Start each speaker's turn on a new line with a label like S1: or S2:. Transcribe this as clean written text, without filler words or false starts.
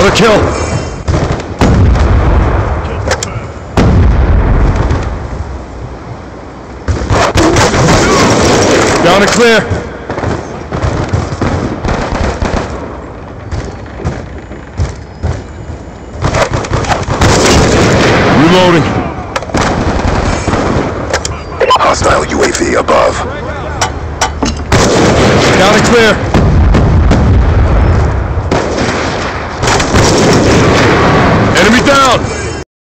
S1: Another kill. Down and clear. Reloading.
S2: Hostile UAV above.
S1: Down and clear.